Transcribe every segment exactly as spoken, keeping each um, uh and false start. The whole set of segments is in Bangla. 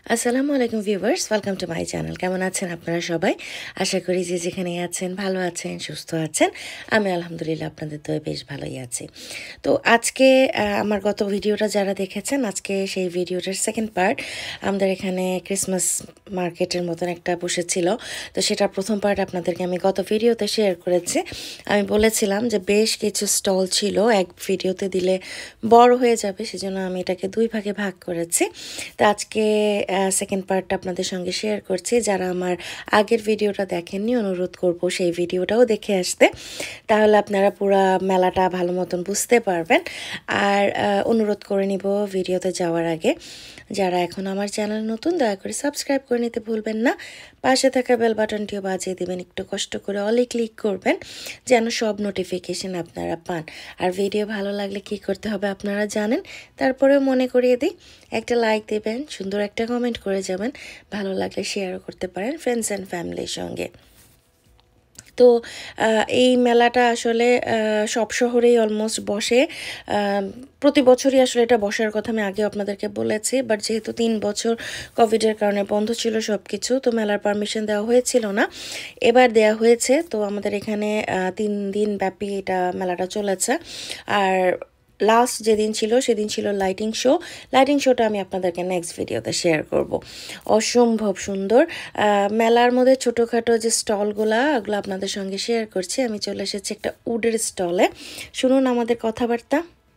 আসসালামু আলাইকুম viewers, welcome to my channel. কেমন আছেন আপনারা সবাই? আশা করি যে যেখানে আছেন ভালো আছেন, সুস্থ আছেন। আমি আলহামদুলিল্লাহ আপনাদের দয়ে বেশ ভালোই আছি। তো আজকে আহ, আমার গত ভিডিওটা যারা দেখেছেন, আজকে সেই ভিডিওটার সেকেন্ড পার্ট। আমাদের এখানে ক্রিসমাস মার্কেটের মতন একটা বসেছিল, তো সেটার প্রথম পার্ট আপনাদেরকে আমি গত ভিডিওতে শেয়ার করেছি। আমি বলেছিলাম যে বেশ কিছু স্টল ছিল, এক ভিডিওতে দিলে বড় হয়ে যাবে, সেজন্য আমি এটাকে দুই ভাগে ভাগ করেছি। তো আজকে সেকেন্ড পার্টটা আপনাদের সঙ্গে শেয়ার করছি। যারা আমার আগের ভিডিওটা দেখেননি, অনুরোধ করব সেই ভিডিওটাও দেখে আসতে, তাহলে আপনারা পুরো মেলাটা ভালো মতন বুঝতে পারবেন। আর অনুরোধ করে নিব ভিডিওতে যাওয়ার আগে, যারা এখন আমার চ্যানেল নতুন, দয়া করে সাবস্ক্রাইব করে নিতে ভুলবেন না। পাশে থাকা বেল বাটনটিও বাজিয়ে দেবেন, একটু কষ্ট করে অলে ক্লিক করবেন যেন সব নোটিফিকেশন আপনারা পান। আর ভিডিও ভালো লাগলে কি করতে হবে আপনারা জানেন, তারপরেও মনে করিয়ে দিই, একটা লাইক দেবেন, সুন্দর একটা কমেন্ট করে যাবেন, ভালো লাগলে শেয়ারও করতে পারেন ফ্রেন্ডস অ্যান্ড ফ্যামিলির সঙ্গে। তো এই মেলাটা আসলে সব শহরেই অলমোস্ট বসে, প্রতি বছরই আসলে এটা বসার কথা আমি আগে আপনাদেরকে বলেছি, বাট যেহেতু তিন বছর কোভিডের কারণে বন্ধ ছিল সব কিছু, তো মেলার পারমিশন দেওয়া হয়েছিল না, এবার দেওয়া হয়েছে। তো আমাদের এখানে তিন দিন ব্যাপী এটা মেলাটা চলেছে। আর লাস্ট যেদিন ছিল সেদিন ছিল লাইটিং শো। লাইটিং শোটা আমি আপনাদেরকে নেক্সট ভিডিওতে শেয়ার করব। অসম্ভব সুন্দর মেলার মধ্যে ছোটোখাটো যে স্টলগুলা, ওগুলো আপনাদের সঙ্গে শেয়ার করছি। আমি চলে এসেছি একটা উডের স্টলে, শুনুন আমাদের কথাবার্তা।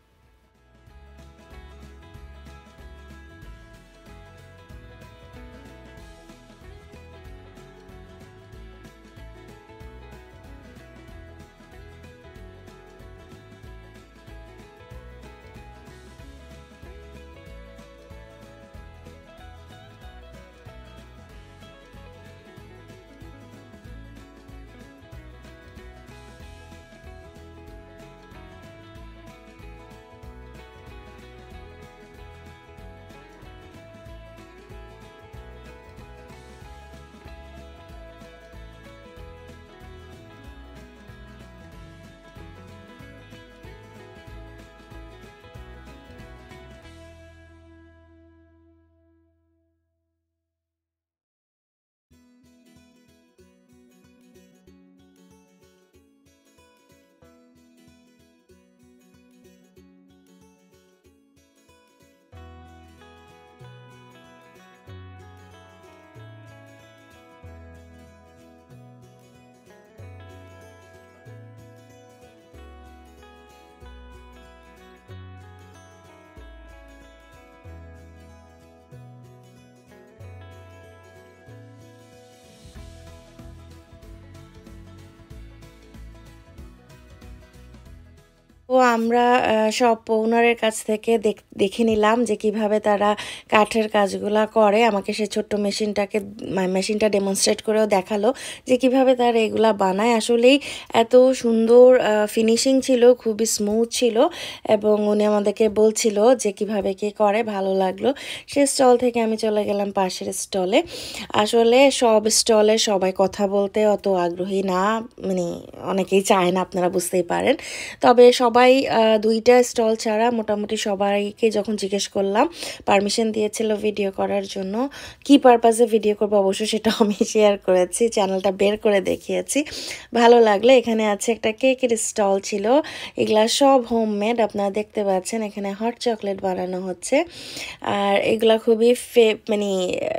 তো আমরা সব ওনারের কাছ থেকে দেখে নিলাম যে কিভাবে তারা কাঠের কাজগুলা করে। আমাকে সে ছোট্ট মেশিনটাকে মেশিনটা ডেমনস্ট্রেট করেও দেখালো যে কিভাবে তারা এগুলা বানায়। আসলেই এত সুন্দর ফিনিশিং ছিল, খুবই স্মুথ ছিল, এবং উনি আমাদেরকে বলছিল যে কিভাবে কি করে, ভালো লাগলো। সে স্টল থেকে আমি চলে গেলাম পাশের স্টলে। আসলে সব স্টলে সবাই কথা বলতে অত আগ্রহী না, মানে অনেকেই চায় না, আপনারা বুঝতেই পারেন। তবে সবাই দুইটা স্টল ছাড়া মোটামুটি সবাইকে যখন জিজ্ঞেস করলাম, পারমিশন দিয়েছিল ভিডিও করার জন্য। কি পারপাসে ভিডিও করবো অবশ্য সেটা আমি শেয়ার করেছি, চ্যানেলটা বের করে দেখিয়েছি। ভালো লাগলো। এখানে আছে একটা কেকের স্টল ছিল, এগুলা সব হোমমেড, আপনারা দেখতে পাচ্ছেন এখানে হট চকলেট বানানো হচ্ছে। আর এগুলা খুবই ফে মানে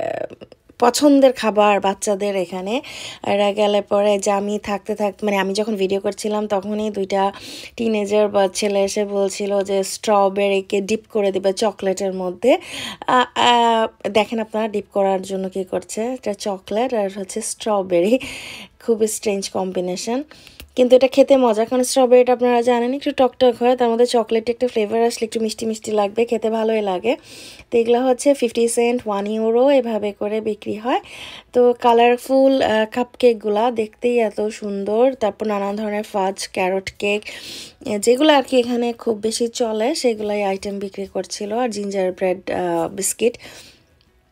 পছন্দের খাবার বাচ্চাদের এখানে। এরা গেলে পরে যে আমি থাকতে থাকতে, মানে আমি যখন ভিডিও করছিলাম তখনই দুইটা টিনেজার বা ছেলে এসে বলছিল যে স্ট্রবেরিকে ডিপ করে দিবে চকলেটের মধ্যে। দেখেন আপনারা ডিপ করার জন্য কি করছে, এটা চকলেট আর হচ্ছে স্ট্রবেরি, খুব স্ট্রেঞ্জ কম্বিনেশন, কিন্তু এটা খেতে মজা। কারণ স্ট্রবেরিটা আপনারা জানেন একটু টকটক হয়, তার মধ্যে চকলেটে একটা ফ্লেভার আসলে একটু মিষ্টি মিষ্টি লাগবে, খেতে ভালোই লাগে। তো এগুলো হচ্ছে ফিফটি সেন্ট, ওয়ান ইউরো এভাবে করে বিক্রি হয়। তো কালারফুল কাপকেকগুলা দেখতেই এত সুন্দর। তারপর নানান ধরনের ফাজ, ক্যারট কেক, যেগুলো আর কি এখানে খুব বেশি চলে সেগুলাই আইটেম বিক্রি করছিল। আর জিঞ্জার ব্রেড বিস্কিট,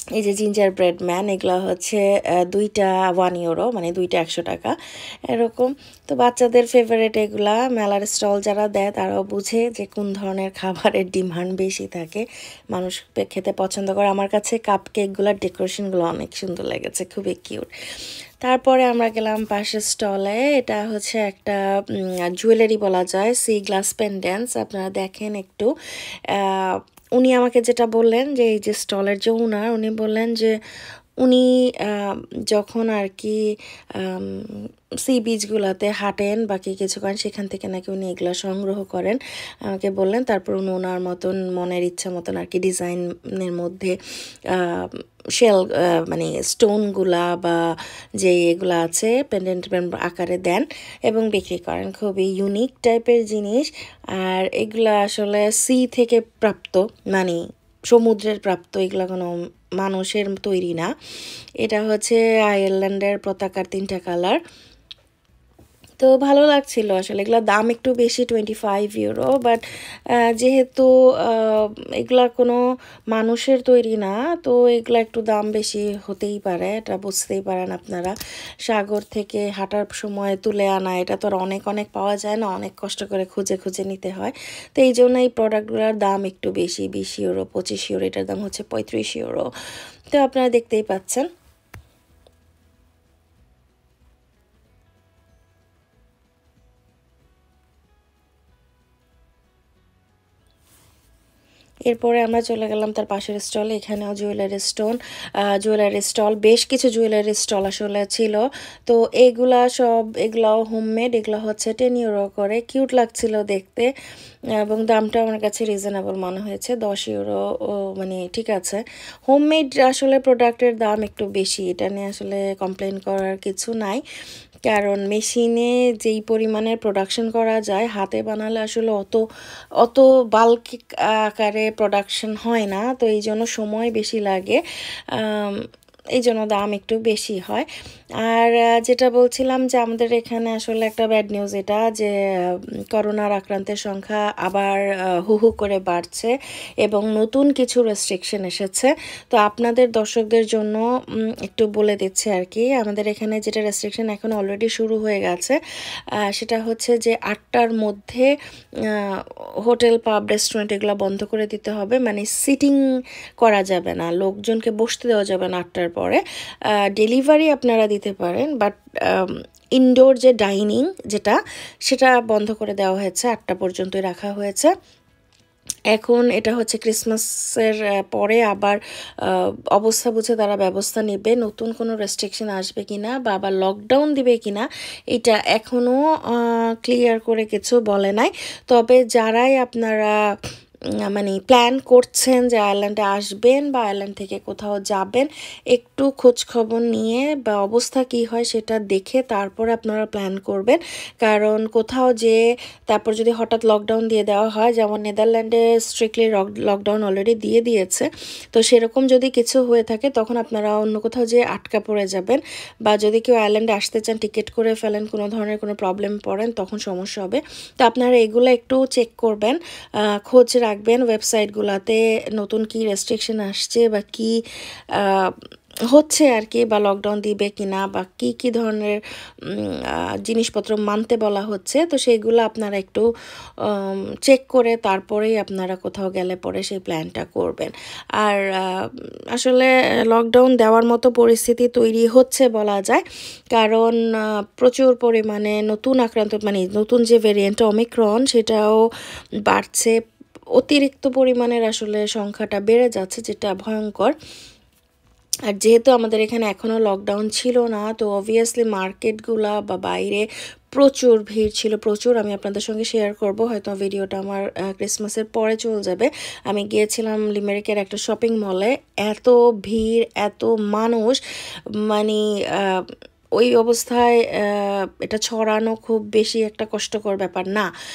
এই যে জিঞ্জার ব্রেড ম্যান, এগুলো হচ্ছে দুইটা ওয়ান ইউরো, মানে দুইটা একশো টাকা এরকম। তো বাচ্চাদের ফেভারিট এগুলা, মেলার স্টল যারা দেয় তারাও বুঝে যে কোন ধরনের খাবারের ডিমান্ড বেশি থাকে, মানুষ খেতে পছন্দ করে। আমার কাছে কাপ কেকগুলোর ডেকোরেশনগুলো অনেক সুন্দর লেগেছে, খুবই কিউট। তারপরে আমরা গেলাম পাশের স্টলে, এটা হচ্ছে একটা জুয়েলারি বলা যায়, সি গ্লাস পেন্ডেন্টস। আপনারা দেখেন একটু, উনি আমাকে যেটা বললেন যে এই যে স্টলের যে ওনার, উনি বললেন যে উনি যখন আর কি সি বিচগুলোতে হাঁটেন বা কি কিছু করেন, সেখান থেকে নাকি উনি এগুলো সংগ্রহ করেন আমাকে বললেন। তারপর উনি ওনার মতন মনের ইচ্ছা মতন আর কি ডিজাইনের মধ্যে শেল মানে স্টোনগুলা বা যে এগুলো আছে পেন্ডেন্ট আকারে দেন এবং বিক্রি করেন। খুবই ইউনিক টাইপের জিনিস। আর এগুলা আসলে সি থেকে প্রাপ্ত, মানে সমুদ্রের প্রাপ্ত, এগুলো কোনো মানুষের তৈরি না। এটা হচ্ছে আয়ারল্যান্ডের পতাকার তিনটা কালার। তো ভালো লাগছিল আসলে। এগুলোর দাম একটু বেশি, টোয়েন্টি ফাইভ ইউরো, বাট যেহেতু এগুলা কোনো মানুষের তৈরি না, তো এগুলা একটু দাম বেশি হতেই পারে, এটা বুঝতেই পারেন আপনারা। সাগর থেকে হাঁটার সময় তুলে আনা, এটা তো আর অনেক অনেক পাওয়া যায় না, অনেক কষ্ট করে খুঁজে খুঁজে নিতে হয়। তো এই জন্য এই প্রোডাক্টগুলোর দাম একটু বেশি, বিশ ইউরো, পঁচিশ ইউরো, এটার দাম হচ্ছে পঁয়ত্রিশ ইউরো। তো আপনারা দেখতেই পাচ্ছেন। এরপরে আমরা চলে গেলাম তার পাশের স্টলে, এখানেও জুয়েলারি স্টোন জুয়েলারি স্টল, বেশ কিছু জুয়েলারি স্টল আসলে ছিল। তো এগুলা সব, এগুলাও হোমমেড, এগুলো হচ্ছে টেন ইউরো করে। কিউট লাগছিল দেখতে এবং দামটা আমার কাছে রিজনেবল মনে হয়েছে, দশ ইউরো ও, মানে ঠিক আছে। হোমমেড আসলে প্রোডাক্টের দাম একটু বেশি, এটা নিয়ে আসলে কমপ্লেন করার কিছু নাই, কারণ মেশিনে যেই পরিমাণের প্রোডাকশন করা যায়, হাতে বানালে আসলে অত অত বাল্ক আকারে প্রোডাকশন হয় না, তো এই জন্য সময় বেশি লাগে, এই জন্য দাম একটু বেশি হয়। আর যেটা বলছিলাম যে আমাদের এখানে আসলে একটা ব্যাড নিউজ, এটা যে করোনার আক্রান্তের সংখ্যা আবার হু হু করে বাড়ছে এবং নতুন কিছু রেস্ট্রিকশন এসেছে। তো আপনাদের দর্শকদের জন্য একটু বলে দিচ্ছে আর কি, আমাদের এখানে যেটা রেস্ট্রিকশন এখন অলরেডি শুরু হয়ে গেছে, সেটা হচ্ছে যে আটটার মধ্যে হোটেল, পাব, রেস্টুরেন্ট এগুলো বন্ধ করে দিতে হবে, মানে সিটিং করা যাবে না, লোকজনকে বসতে দেওয়া যাবে না আটটার পরে। ডেলিভারি আপনারা দিতে পারেন, বাট ইনডোর যে ডাইনিং যেটা, সেটা বন্ধ করে দেওয়া হয়েছে, আটটা পর্যন্তই রাখা হয়েছে। এখন এটা হচ্ছে ক্রিসমাসের পরে আবার অবস্থা বুঝে তারা ব্যবস্থা নেবে, নতুন কোনো রেস্ট্রিকশন আসবে কিনা বা আবার লকডাউন দিবে কিনা, এটা এখনও ক্লিয়ার করে কিছু বলে নাই। তবে যারাই আপনারা মানে প্ল্যান করছেন যে আয়ারল্যান্ডে আসবেন বা আয়ারল্যান্ড থেকে কোথাও যাবেন, একটু খোঁজ খবর নিয়ে বা অবস্থা কি হয় সেটা দেখে তারপর আপনারা প্ল্যান করবেন। কারণ কোথাও যে তারপর যদি হঠাৎ লকডাউন দিয়ে দেওয়া হয়, যেমন নেদারল্যান্ডে স্ট্রিক্টলি লকডাউন অলরেডি দিয়ে দিয়েছে, তো সেরকম যদি কিছু হয়ে থাকে তখন আপনারা অন্য কোথাও যে আটকা পড়ে যাবেন, বা যদি কেউ আয়ারল্যান্ডে আসতে চান টিকিট করে ফেলেন, কোনো ধরনের কোনো প্রবলেম পড়েন, তখন সমস্যা হবে। তো আপনারা এগুলো একটু চেক করবেন, খোঁজ রাখবেন ওয়েবসাইটগুলোতে নতুন কি রেস্ট্রিকশন আসছে বা কি হচ্ছে আর কি, বা লকডাউন দিবে কিনা, বা কি কি ধরনের জিনিসপত্র মানতে বলা হচ্ছে, তো সেইগুলো আপনারা একটু চেক করে তারপরেই আপনারা কোথাও গেলে পরে সেই প্ল্যানটা করবেন। আর আসলে লকডাউন দেওয়ার মতো পরিস্থিতি তৈরি হচ্ছে বলা যায়, কারণ প্রচুর পরিমাণে নতুন আক্রান্ত, মানে নতুন যে ভেরিয়েন্ট ওমিক্রন, সেটাও বাড়ছে, অতিরিক্ত পরিমাণের আসলে সংখ্যাটা বেড়ে যাচ্ছে, যেটা ভয়ঙ্কর। আর যেহেতু আমাদের এখানে এখনও লকডাউন ছিল না, তো অবভিয়াসলি মার্কেটগুলা বা বাইরে প্রচুর ভিড় ছিল, প্রচুর। আমি আপনাদের সঙ্গে শেয়ার করব, হয়তো ভিডিওটা আমার ক্রিসমাসের পরে চলে যাবে। আমি গিয়েছিলাম লিমেরিকের একটা শপিং মলে, এত ভিড়, এত মানুষ, মানে ওই অবস্থায় এটা ছড়ানো খুব বেশি একটা কষ্টকর ব্যাপার না।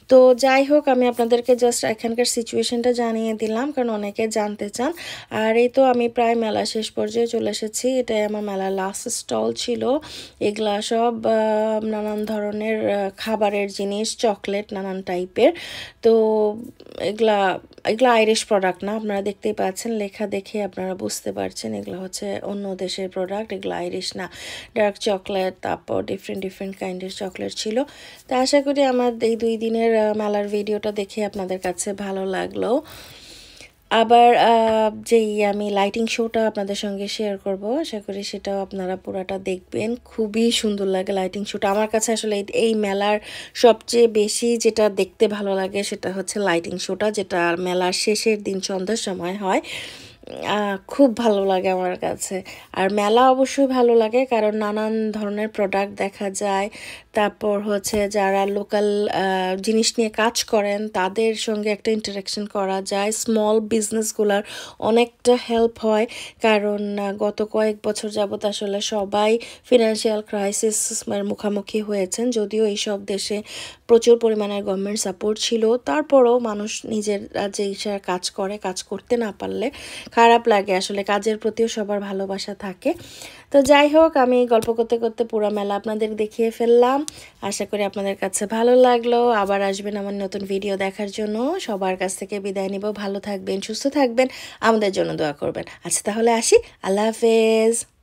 তো যাই হোক, আমি আপনাদেরকে জাস্ট এখানকার সিচুয়েশনটা জানিয়ে দিলাম, কারণ অনেকে জানতে চান। আর এই তো আমি প্রায় মেলা শেষ পর্যায়ে চলে এসেছি। এটাই আমার মেলার লাস্ট স্টল ছিল। এগুলা সব নানান ধরনের খাবারের জিনিস, চকলেট নানান টাইপের। তো এগুলা এগুলো আইরিশ প্রোডাক্ট না, আপনারা দেখতেই পাচ্ছেন, লেখা দেখে আপনারা বুঝতে পারছেন এগুলো হচ্ছে অন্য দেশের প্রোডাক্ট, এগুলো আইরিশ না। ডার্ক চকলেট, তারপর ডিফারেন্ট ডিফারেন্ট কাইন্ডের চকলেট ছিল। তো আশা করি আমার এই দুই দিনের মেলার ভিডিওটা দেখে আপনাদের কাছে ভালো লাগলো। আবার যেই আমি লাইটিং শোটা আপনাদের সঙ্গে শেয়ার করব, আশা করি সেটাও আপনারা পুরাটা দেখবেন। খুবই সুন্দর লাগে লাইটিং শোটা। আমার কাছে আসলে এই মেলার সবচেয়ে বেশি যেটা দেখতে ভালো লাগে সেটা হচ্ছে লাইটিং শোটা, যেটা মেলার শেষের দিন সন্ধ্যার সময় হয়। খুব ভালো লাগে আমার কাছে। আর মেলা অবশ্যই ভালো লাগে কারণ নানান ধরনের প্রোডাক্ট দেখা যায়। তারপর হচ্ছে যারা লোকাল জিনিস নিয়ে কাজ করেন তাদের সঙ্গে একটা ইন্টারাকশন করা যায়। স্মল বিজনেসগুলোর অনেকটা হেল্প হয়, কারণ গত কয়েক বছর যাবত আসলে সবাই ফিনান্সিয়াল ক্রাইসিসের মুখোমুখি হয়েছেন। যদিও এইসব দেশে প্রচুর পরিমাণের গভর্নমেন্ট সাপোর্ট ছিল, তারপরও মানুষ নিজের যে ইচ্ছার কাজ করে, কাজ করতে না পারলে খারাপ লাগে। আসলে কাজের প্রতিও সবার ভালোবাসা থাকে। তো যাই হোক, আমি গল্প করতে করতে পুরো মেলা আপনাদের দেখিয়ে ফেললাম। আশা করি আপনাদের কাছে ভালো লাগলো। আবার আসবেন আমার নতুন ভিডিও দেখার জন্য। সবার কাছ থেকে বিদায় নিব। ভালো থাকবেন, সুস্থ থাকবেন, আমাদের জন্য দোয়া করবেন। আচ্ছা তাহলে আসি, আল্লাহ হাফেজ।